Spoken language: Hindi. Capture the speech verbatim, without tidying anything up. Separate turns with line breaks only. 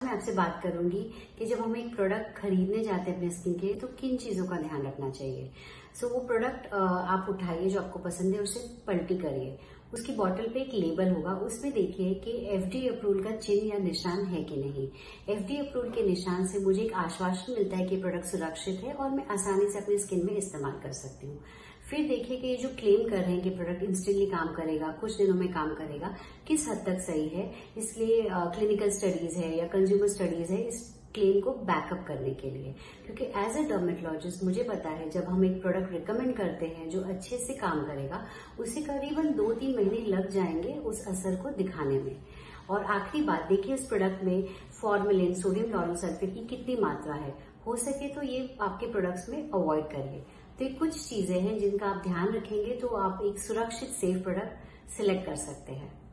मैं आपसे बात करूंगी कि जब हम एक प्रोडक्ट खरीदने जाते हैं अपने स्किन के लिए तो किन चीजों का ध्यान रखना चाहिए। सो so, वो प्रोडक्ट आप उठाइए जो आपको पसंद है, उसे पलटी करिए। उसकी बॉटल पे एक लेबल होगा, उसमें देखिए कि एफडीए अप्रूवल का चिन्ह या निशान है कि नहीं। एफडीए अप्रूवल के निशान से मुझे एक आश्वासन मिलता है कि प्रोडक्ट सुरक्षित है और मैं आसानी से अपनी स्किन में इस्तेमाल कर सकती हूँ। फिर देखिए कि ये जो क्लेम कर रहे हैं कि प्रोडक्ट इंस्टेंटली काम करेगा, कुछ दिनों में काम करेगा, किस हद तक सही है। इसलिए क्लिनिकल स्टडीज है या कंज्यूमर स्टडीज है इस क्लेम को बैकअप करने के लिए। क्योंकि एज अ डर्मेटोलॉजिस्ट मुझे पता है जब हम एक प्रोडक्ट रिकमेंड करते हैं जो अच्छे से काम करेगा, उसे करीबन दो तीन महीने लग जाएंगे उस असर को दिखाने में। और आखिरी बात, देखिए इस प्रोडक्ट में फॉर्मेलिन, सोडियम लॉरेल सल्फेट की कितनी मात्रा है। हो सके तो ये आपके प्रोडक्ट्स में अवॉइड करिए। तो ये कुछ चीजें हैं जिनका आप ध्यान रखेंगे तो आप एक सुरक्षित सेफ प्रोडक्ट सिलेक्ट कर सकते हैं।